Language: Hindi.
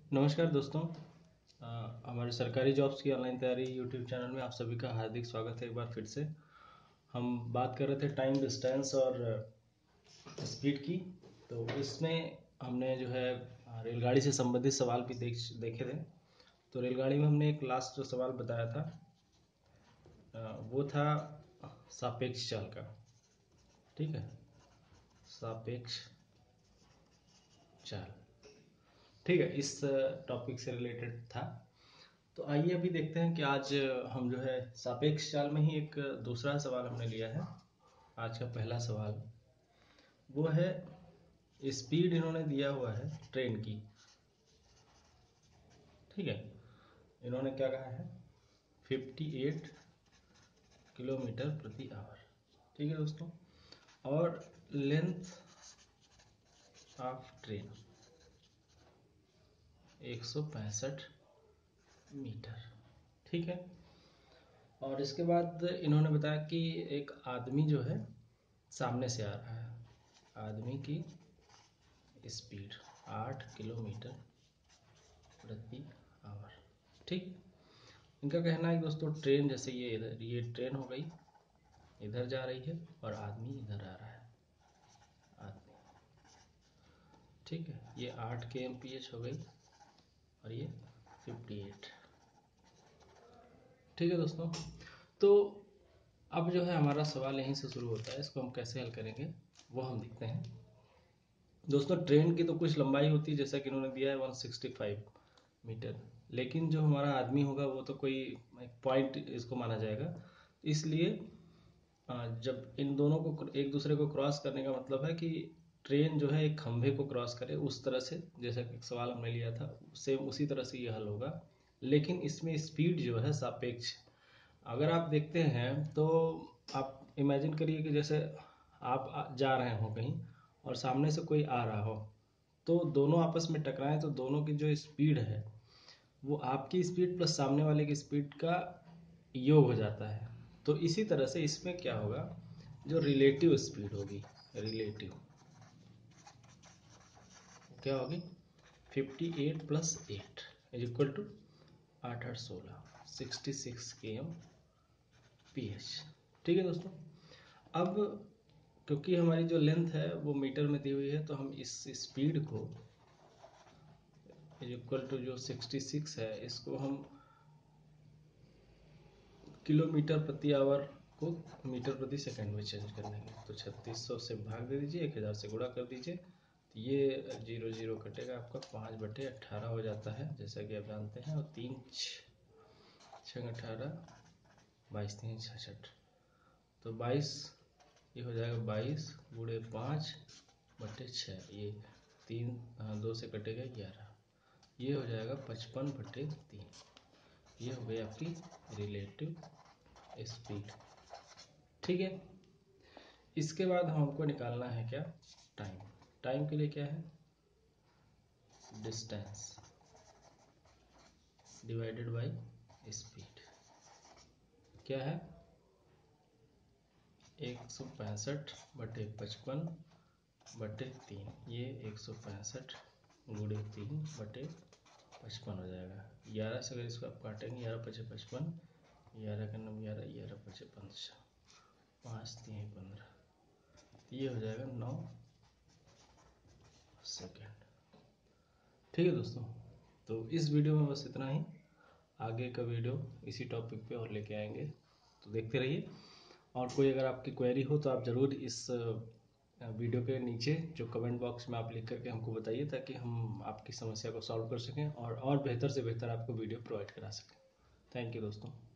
नमस्कार दोस्तों। हमारे सरकारी जॉब्स की ऑनलाइन तैयारी यूट्यूब चैनल में आप सभी का हार्दिक स्वागत है। एक बार फिर से हम बात कर रहे थे टाइम, डिस्टेंस और स्पीड की। तो इसमें हमने जो है रेलगाड़ी से संबंधित सवाल भी देखे थे। तो रेलगाड़ी में हमने एक लास्ट जो सवाल बताया था वो था सापेक्ष चाल का। ठीक है, सापेक्ष चाल। ठीक है, इस टॉपिक से रिलेटेड था। तो आइए अभी देखते हैं कि आज हम जो है सापेक्ष चाल में ही एक दूसरा सवाल हमने लिया है। आज का पहला सवाल वो है, स्पीड इन्होंने दिया हुआ है ट्रेन की। ठीक है, इन्होंने क्या कहा है, 58 किलोमीटर प्रति आवर। ठीक है दोस्तों, और लेंथ ऑफ ट्रेन 165 मीटर। ठीक है, और इसके बाद इन्होंने बताया कि एक आदमी जो है सामने से आ रहा है। आदमी की स्पीड 8 किलोमीटर प्रति आवर। ठीक, इनका कहना है कि दोस्तों ट्रेन जैसे ये ट्रेन हो गई, इधर जा रही है और आदमी इधर आ रहा है। आदमी, ठीक है, ये 8 kmph हो गई और ये 58। ठीक है दोस्तों, तो अब जो है हमारा सवाल यहीं से शुरू होता है। इसको हम कैसे हल करेंगे वो हम देखते हैं। दोस्तों ट्रेन की तो कुछ लंबाई होती है, जैसा कि इन्होंने दिया है 165 मीटर, लेकिन जो हमारा आदमी होगा वो तो कोई एक पॉइंट इसको माना जाएगा। इसलिए जब इन दोनों को एक दूसरे को क्रॉस करने का मतलब है कि ट्रेन जो है एक खंभे को क्रॉस करे, उस तरह से जैसा कि सवाल हमने लिया था सेम उसी तरह से ये हल होगा। लेकिन इसमें स्पीड जो है सापेक्ष, अगर आप देखते हैं तो आप इमेजिन करिए कि जैसे आप जा रहे हो कहीं और सामने से कोई आ रहा हो, तो दोनों आपस में टकराएं तो दोनों की जो स्पीड है वो आपकी स्पीड प्लस सामने वाले की स्पीड का योग हो जाता है। तो इसी तरह से इसमें क्या होगा, जो रिलेटिव स्पीड होगी, रिलेटिव क्या होगी, 58 plus 8 is equal to 8 8 16 66 kmph। ठीक है दोस्तों, अब क्योंकि हमारी जो लेंथ है वो मीटर में दी हुई है, तो हम इस स्पीड को इज इक्वल टू जो 66 है इसको हम किलोमीटर प्रति आवर को मीटर प्रति सेकंड में चेंज कर लेंगे। तो 3600 से भाग दे दीजिए, 1000 से गुणा कर दीजिए, तो ये 0 0 कटेगा, आपका 5/18 हो जाता है जैसा कि आप जानते हैं। और 3 6 18 22 3 66, तो 22 ये हो जाएगा 22 गुणे 5/6। ये 3 2 से कटेगा 11, ये हो जाएगा 55/3। ये हो गई आपकी रिलेटिव स्पीड। ठीक है, इसके बाद हमको निकालना है क्या, टाइम। टाइम के लिए क्या है, डिस्टेंस डिवाइडेड बाय स्पीड। क्या है, 165/55/3। ये 165 गुणे 3/55 हो जाएगा। 11 से अगर इसको आप काटेंगे, 11 5 55, 11 का 9 11, 11 5 5, 5 3 15, ये हो जाएगा 9 सेकेंड। ठीक है दोस्तों, तो इस वीडियो में बस इतना ही। आगे का वीडियो इसी टॉपिक पे और लेके आएंगे, तो देखते रहिए। और कोई अगर आपकी क्वेरी हो तो आप ज़रूर इस वीडियो के नीचे जो कमेंट बॉक्स में आप लिख करके हमको बताइए, ताकि हम आपकी समस्या को सॉल्व कर सकें और बेहतर से बेहतर आपको वीडियो प्रोवाइड करा सकें। थैंक यू दोस्तों।